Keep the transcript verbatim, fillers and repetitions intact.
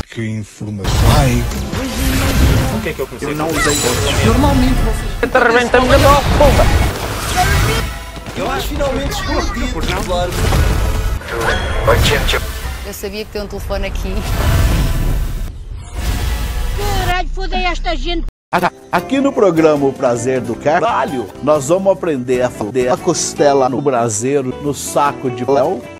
que informação. Ai. O que é que eu comecei? Eu não usei. Normalmente vocês... Te arrebentamos a boca, puta! Eu acho que finalmente explodiu, claro. Eu sabia que tem um telefone aqui. Caralho, fodei esta gente. Aqui no programa O Prazer do Caralho, nós vamos aprender a fazer a costela no braseiro, no saco de léu.